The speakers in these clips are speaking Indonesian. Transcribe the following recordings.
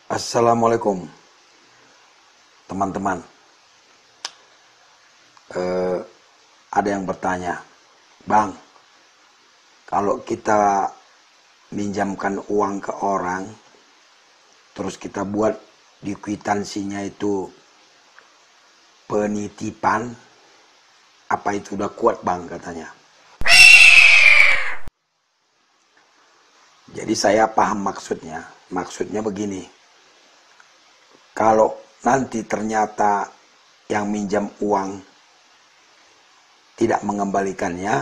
Assalamualaikum teman-teman. Ada yang bertanya, Bang, kalau kita minjamkan uang ke orang, terus kita buat di kwitansinya itu penitipan, apa itu udah kuat Bang katanya. Jadi saya paham maksudnya. Maksudnya begini. Kalau nanti ternyata yang minjam uang tidak mengembalikannya,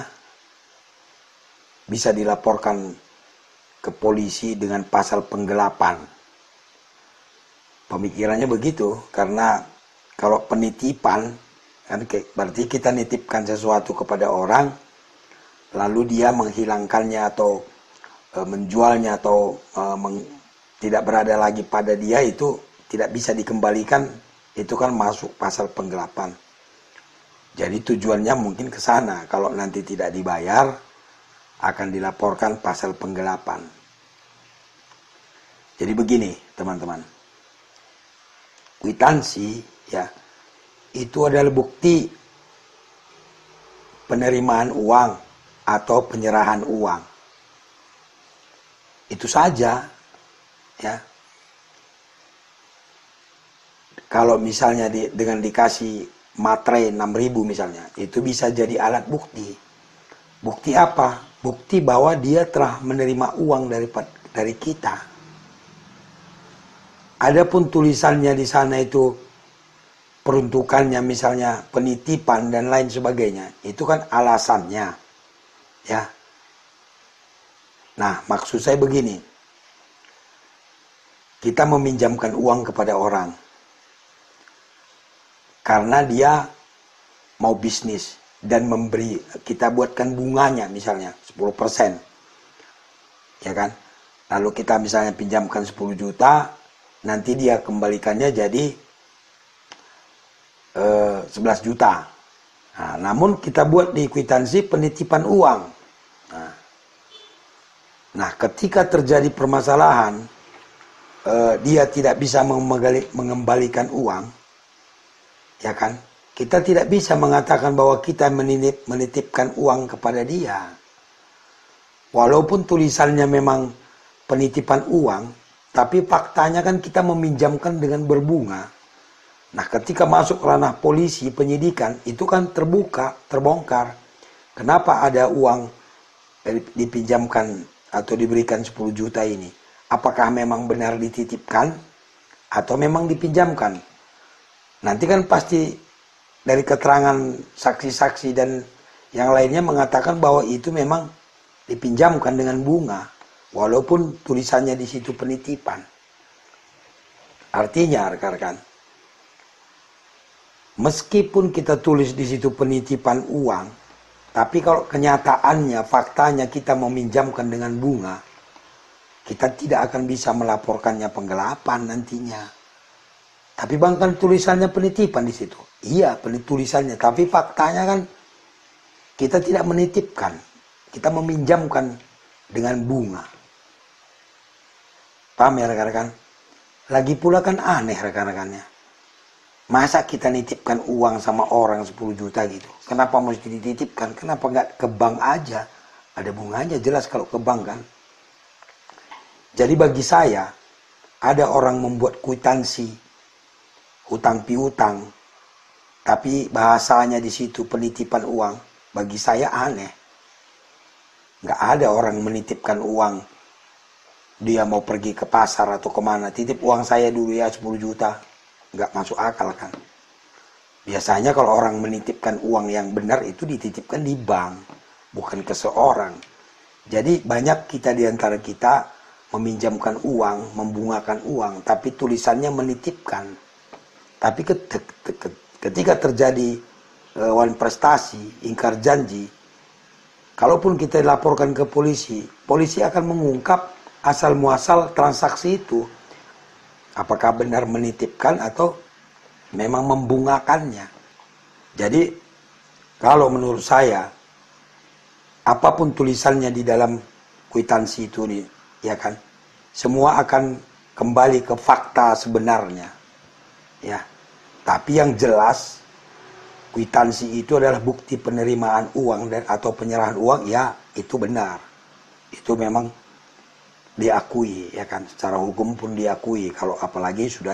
bisa dilaporkan ke polisi dengan pasal penggelapan. Pemikirannya begitu, karena kalau penitipan, kan berarti kita nitipkan sesuatu kepada orang, lalu dia menghilangkannya atau menjualnya atau tidak berada lagi pada dia, itu tidak bisa dikembalikan, itu kan masuk pasal penggelapan. Jadi tujuannya mungkin ke sana. Kalau nanti tidak dibayar, akan dilaporkan pasal penggelapan. Jadi begini, teman-teman. Kwitansi ya, itu adalah bukti penerimaan uang atau penyerahan uang. Itu saja ya. Kalau misalnya dengan dikasih materai 6.000 misalnya, itu bisa jadi alat bukti. Bukti apa? Bukti bahwa dia telah menerima uang dari kita. Adapun tulisannya di sana itu peruntukannya misalnya penitipan dan lain sebagainya, itu kan alasannya. Ya. Nah, maksud saya begini. Kita meminjamkan uang kepada orang karena dia mau bisnis dan memberi, kita buatkan bunganya misalnya 10%. Ya kan? Lalu kita misalnya pinjamkan 10 juta, nanti dia kembalikannya jadi 11 juta. Namun kita buat di kwitansi penitipan uang. Nah, ketika terjadi permasalahan, dia tidak bisa mengembalikan uang, ya kan? Kita tidak bisa mengatakan bahwa kita menitipkan uang kepada dia. Walaupun tulisannya memang penitipan uang, tapi faktanya kan kita meminjamkan dengan berbunga. Nah, ketika masuk ranah polisi penyidikan, itu kan terbongkar. Kenapa ada uang dipinjamkan atau diberikan 10 juta ini? Apakah memang benar dititipkan atau memang dipinjamkan? Nanti kan pasti dari keterangan saksi-saksi dan yang lainnya mengatakan bahwa itu memang dipinjamkan dengan bunga, walaupun tulisannya di situ penitipan. Artinya, rekan-rekan, meskipun kita tulis di situ penitipan uang, tapi kalau kenyataannya, faktanya kita meminjamkan dengan bunga, kita tidak akan bisa melaporkannya penggelapan nantinya. Tapi Bang, kan tulisannya penitipan di situ. Iya, tulisannya, tapi faktanya kan kita tidak menitipkan. Kita meminjamkan dengan bunga. Paham ya rekan-rekan? Lagi pula kan aneh rekan-rekannya. Masa kita nitipkan uang sama orang 10 juta gitu? Kenapa mesti dititipkan? Kenapa nggak ke bank aja? Ada bunganya jelas kalau ke bank kan. Jadi bagi saya, ada orang membuat kwitansi hutang piutang, tapi bahasanya di situ penitipan uang. Bagi saya aneh. Nggak ada orang menitipkan uang. Dia mau pergi ke pasar atau kemana, titip uang saya dulu ya 10 juta. Nggak masuk akal kan. Biasanya kalau orang menitipkan uang yang benar itu dititipkan di bank, bukan ke seorang. Jadi banyak kita di antara kita meminjamkan uang, membungakan uang, tapi tulisannya menitipkan. Tapi ketika terjadi wan prestasi, ingkar janji, kalaupun kita dilaporkan ke polisi, polisi akan mengungkap asal muasal transaksi itu. Apakah benar menitipkan atau memang membungakannya. Jadi kalau menurut saya, apapun tulisannya di dalam kwitansi itu nih, ya kan, semua akan kembali ke fakta sebenarnya. Ya. Tapi yang jelas kwitansi itu adalah bukti penerimaan uang dan atau penyerahan uang, ya itu benar. Itu memang diakui, ya kan, secara hukum pun diakui. Kalau apalagi sudah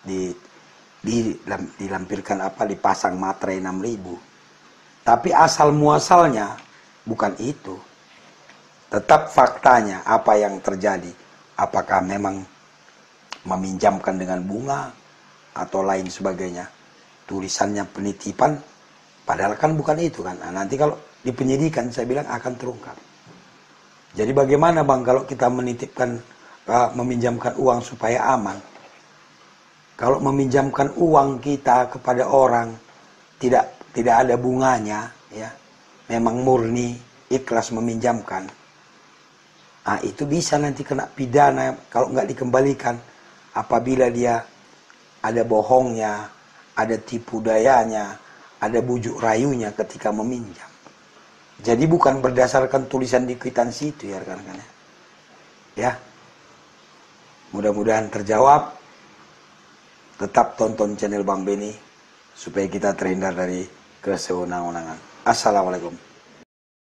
dilampirkan dipasang materai 6.000. Tapi asal muasalnya bukan itu. Tetap faktanya apa yang terjadi. Apakah memang meminjamkan dengan bunga atau lain sebagainya. Tulisannya penitipan, padahal kan bukan itu kan. Nah, nanti kalau di penyidikan saya bilang akan terungkap. Jadi bagaimana Bang kalau kita menitipkan, meminjamkan uang supaya aman? Kalau meminjamkan uang kita kepada orang tidak ada bunganya, ya, memang murni ikhlas meminjamkan, nah itu bisa nanti kena pidana kalau nggak dikembalikan. Apabila dia ada bohongnya, ada tipu dayanya, ada bujuk rayunya ketika meminjam. Jadi bukan berdasarkan tulisan di kwitansi itu, ya rekan-rekan. Ya, mudah-mudahan terjawab. Tetap tonton channel Bang Beni supaya kita terhindar dari kesewenang-wenangan. Assalamualaikum.